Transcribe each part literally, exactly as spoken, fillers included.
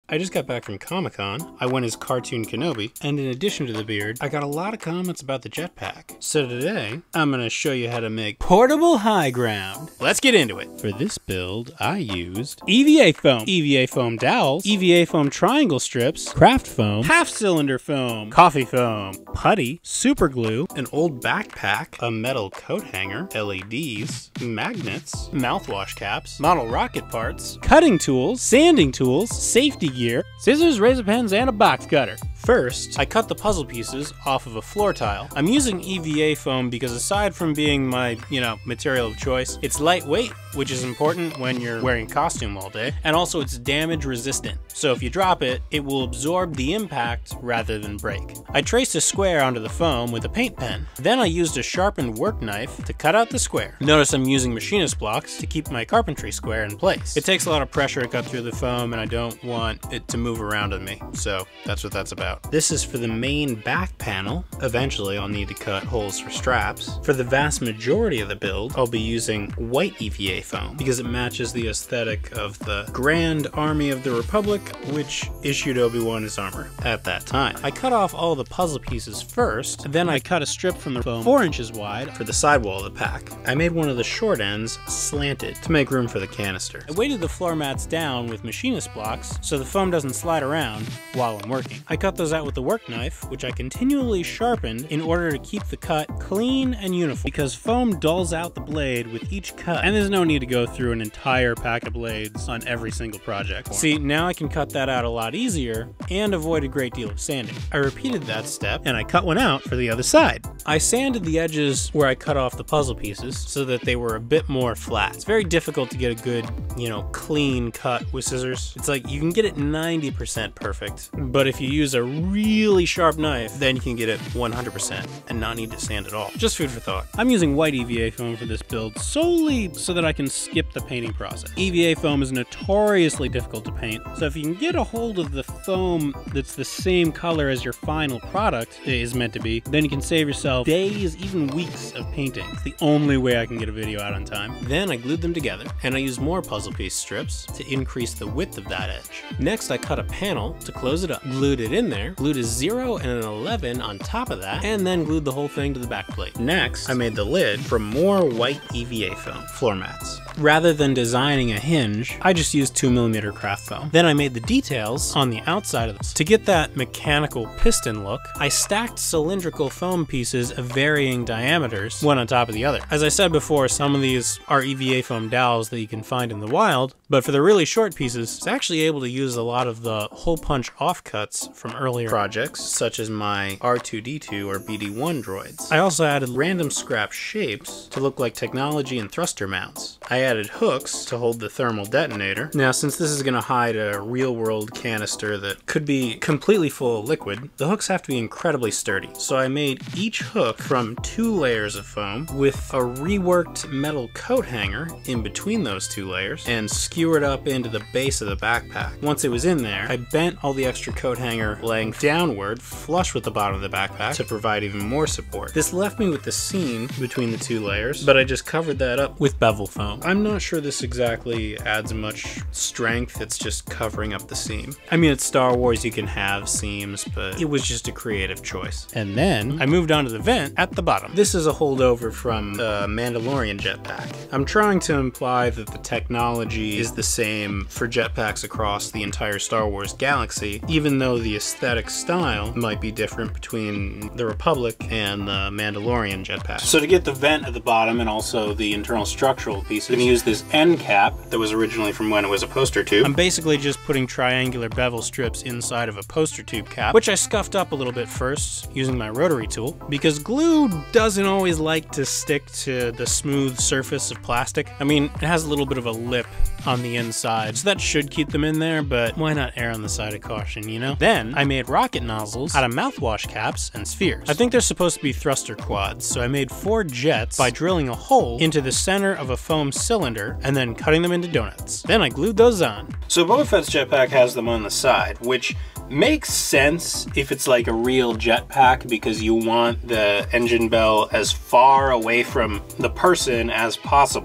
I just got back from Comic-Con. I went as Cartoon Kenobi, and in addition to the beard, I got a lot of comments about the jetpack. So today, I'm gonna show you how to make portable high ground. Let's get into it. For this build, I used E V A foam, E V A foam dowels, E V A foam triangle strips, craft foam, half cylinder foam, coffee foam, putty, super glue, an old backpack, a metal coat hanger, L E Ds, magnets, mouthwash caps, model rocket parts, cutting tools, sanding tools, safety gear, scissors, razor pens, and a box cutter. First, I cut the puzzle pieces off of a floor tile. I'm using E V A foam because aside from being my, you know, material of choice, it's lightweight, which is important when you're wearing a costume all day, and also it's damage resistant. So if you drop it, it will absorb the impact rather than break. I traced a square onto the foam with a paint pen. Then I used a sharpened work knife to cut out the square. Notice I'm using machinist blocks to keep my carpentry square in place. It takes a lot of pressure to cut through the foam, and I don't want it to move around on me, so that's what that's about. This is for the main back panel. Eventually I'll need to cut holes for straps. For the vast majority of the build, I'll be using white E V A foam because it matches the aesthetic of the Grand Army of the Republic, which issued Obi-Wan his armor at that time. I cut off all the puzzle pieces first, then I cut a strip from the foam four inches wide for the sidewall of the pack. I made one of the short ends slanted to make room for the canister. I weighted the floor mats down with machinist blocks so the foam doesn't slide around while I'm working. I cut those out with the work knife, which I continually sharpened in order to keep the cut clean and uniform, because foam dulls out the blade with each cut, and there's no need to go through an entire pack of blades on every single project. See, now I can cut that out a lot easier and avoid a great deal of sanding. I repeated that step, and I cut one out for the other side. I sanded the edges where I cut off the puzzle pieces so that they were a bit more flat. It's very difficult to get a good, you know, clean cut with scissors. It's like you can get it ninety percent perfect, but if you use a really sharp knife, then you can get it one hundred percent and not need to sand at all. Just food for thought. I'm using white E V A foam for this build solely so that I can skip the painting process. E V A foam is notoriously difficult to paint, so if you can get a hold of the foam that's the same color as your final product is meant to be, then you can save yourself days, even weeks of painting. It's the only way I can get a video out on time. Then I glued them together, and I used more puzzle piece strips to increase the width of that edge. Next, I cut a panel to close it up, glued it in there, glued a zero and an eleven on top of that, and then glued the whole thing to the back plate. Next, I made the lid from more white E V A foam floor mats. Rather than designing a hinge, I just used two millimeter craft foam. Then I made the details on the outside of this. To get that mechanical piston look, I stacked cylindrical foam pieces of varying diameters, one on top of the other. As I said before, some of these are E V A foam dowels that you can find in the wild, but for the really short pieces, it's actually able to use a lot of the hole punch offcuts from earlier projects, such as my R two D two or B D one droids. I also added random scrap shapes to look like technology and thruster mounts. I added hooks to hold the thermal detonator. Now, since this is going to hide a real-world canister that could be completely full of liquid, the hooks have to be incredibly sturdy. So I made each hook from two layers of foam with a reworked metal coat hanger in between those two layers and skewered up into the base of the backpack. Once it was in there, I bent all the extra coat hanger length downward, flush with the bottom of the backpack to provide even more support. This left me with the seam between the two layers, but I just covered that up with bevel foam. I'm not sure this exactly adds much strength, it's just covering up the seam. I mean, it's Star Wars, you can have seams, but it was just a creative choice. And then I moved on to the vent at the bottom. This is a holdover from the Mandalorian jetpack. I'm trying to imply that the technology is the same for jetpacks across the entire Star Wars galaxy, even though the aesthetic style might be different between the Republic and the Mandalorian jetpack. So to get the vent at the bottom and also the internal structural pieces, I'm going to use this end cap that was originally from when it was a poster tube. I'm basically just putting triangular bevel strips inside of a poster tube cap, which I scuffed up a little bit first using my rotary tool, because glue doesn't always like to stick to the smooth surface of plastic. I mean, it has a little bit of a lip on the inside, so that should keep them in there, but why not err on the side of caution, you know? Then I made rocket nozzles out of mouthwash caps and spheres. I think they're supposed to be thruster quads, so I made four jets by drilling a hole into the center of a foam cylinder and then cutting them into donuts. Then I glued those on. So Boba Fett's jetpack has them on the side, which makes sense if it's like a real jetpack because you want the engine bell as far away from the person as possible.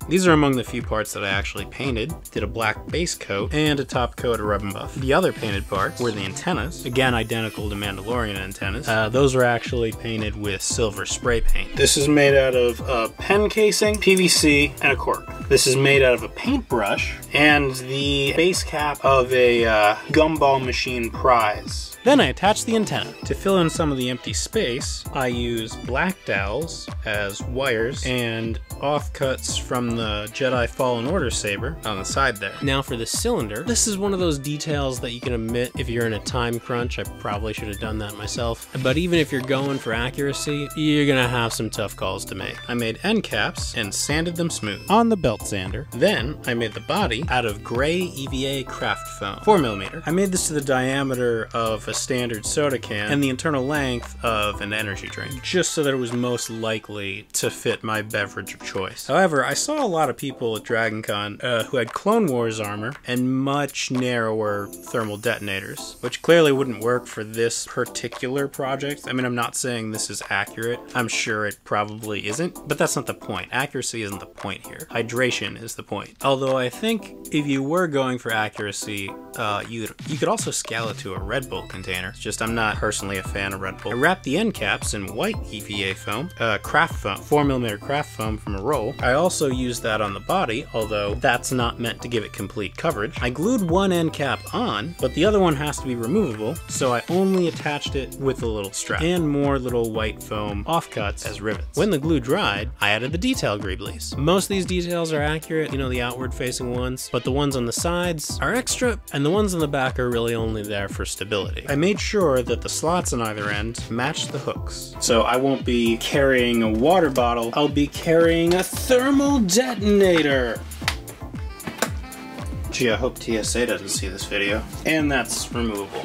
These are among the few parts that I actually painted. Did a black base coat and a top coat of rub and buff. The other painted parts were the antennas, again identical to Mandalorian antennas. Uh, those were actually painted with silver spray paint. This is made out of a pen casing, P V C, and a cork. This is made out of a paintbrush and the base cap of a uh, gumball machine prize. Then I attach the antenna. To fill in some of the empty space, I use black dowels as wires and offcuts from the Jedi Fallen Order saber on the side there. Now for the cylinder, this is one of those details that you can omit if you're in a time crunch. I probably should have done that myself. But even if you're going for accuracy, you're gonna have some tough calls to make. I made end caps and sanded them smooth on the belt sander. Then I made the body out of gray E V A craft foam, four millimeter. I made this to the diameter of a standard soda can and the internal length of an energy drink, just so that it was most likely to fit my beverage of choice. However, I saw a lot of people at Dragon Con uh, who had Clone Wars armor and much narrower thermal detonators, which clearly wouldn't work for this particular project. I mean, I'm not saying this is accurate. I'm sure it probably isn't, but that's not the point. Accuracy isn't the point here. Hydration is the point. Although I think if you were going for accuracy, uh, you you could also scale it to a Red Bull container. It's just I'm not personally a fan of Red Bull. I wrapped the end caps in white E V A foam, uh, craft foam, four millimeter craft foam from a roll. I also used that on the body, although that's not meant to give it complete coverage. I glued one end cap on, but the other one has to be removable, so I only attached it with a little strap and more little white foam offcuts as rivets. When the glue dried, I added the detail greeblies. Most of these details are accurate, you know, the outward facing ones, but the ones on the sides are extra, and the ones on the back are really only there for stability. I made sure that the slots on either end match the hooks. So I won't be carrying a water bottle, I'll be carrying a thermal detonator. Gee, I hope T S A doesn't see this video. And that's removable.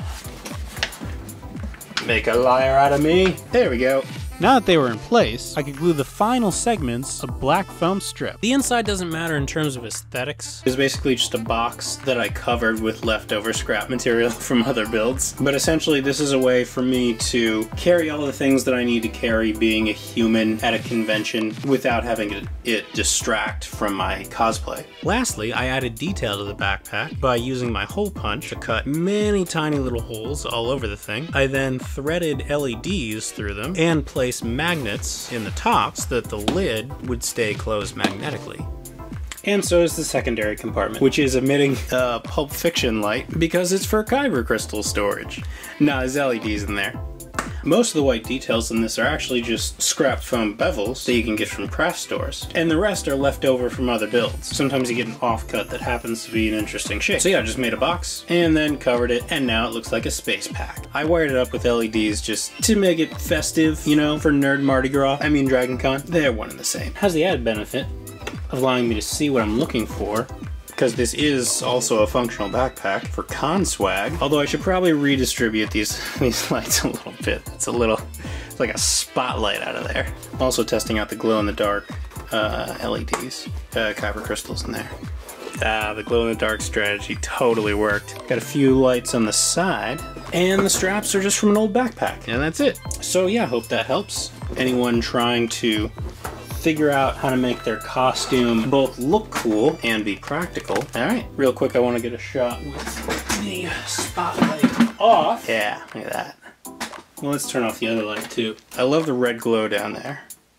Make a liar out of me. There we go. Now that they were in place, I could glue the final segments of black foam strip. The inside doesn't matter in terms of aesthetics. It's basically just a box that I covered with leftover scrap material from other builds. But essentially this is a way for me to carry all the things that I need to carry being a human at a convention without having it distract from my cosplay. Lastly, I added detail to the backpack by using my hole punch to cut many tiny little holes all over the thing. I then threaded L E Ds through them and placed magnets in the top so that the lid would stay closed magnetically. And so is the secondary compartment, which is emitting uh, Pulp Fiction light because it's for kyber crystal storage. Nah, there's L E Ds in there. Most of the white details in this are actually just scrap foam bevels that you can get from craft stores, and the rest are left over from other builds. Sometimes you get an offcut that happens to be an interesting shape. So yeah, I just made a box and then covered it, and now it looks like a space pack. I wired it up with L E Ds just to make it festive, you know, for Nerd Mardi Gras. I mean Dragon Con. They're one and the same. Has the added benefit of allowing me to see what I'm looking for, because this is also a functional backpack for con swag, although I should probably redistribute these, these lights a little bit. It's a little, it's like a spotlight out of there. Also testing out the glow-in-the-dark uh, L E Ds, uh, kyber crystals in there. Ah, the glow-in-the-dark strategy totally worked. Got a few lights on the side, and the straps are just from an old backpack, and that's it. So yeah, hope that helps. Anyone trying to figure out how to make their costume both look cool and be practical. All right, real quick, I want to get a shot with the spotlight off. Yeah, look at that. Well, let's turn off the other light too. I love the red glow down there.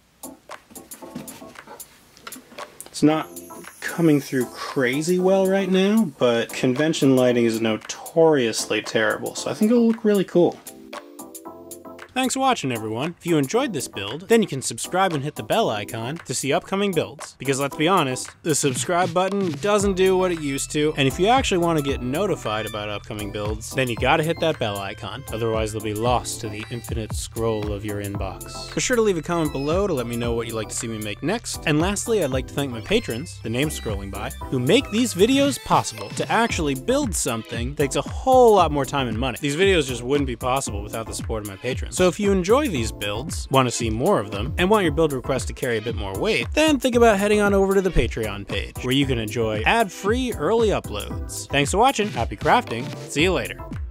It's not coming through crazy well right now, but convention lighting is notoriously terrible, so I think it'll look really cool. Thanks for watching, everyone. If you enjoyed this build, then you can subscribe and hit the bell icon to see upcoming builds. Because let's be honest, the subscribe button doesn't do what it used to, and if you actually want to get notified about upcoming builds, then you gotta hit that bell icon. Otherwise, they'll be lost to the infinite scroll of your inbox. Be sure to leave a comment below to let me know what you'd like to see me make next. And lastly, I'd like to thank my patrons, the names scrolling by, who make these videos possible. To actually build something takes a whole lot more time and money. These videos just wouldn't be possible without the support of my patrons. So if you enjoy these builds, want to see more of them, and want your build request to carry a bit more weight, then think about heading on over to the Patreon page, where you can enjoy ad-free early uploads. Thanks for watching, happy crafting, see you later.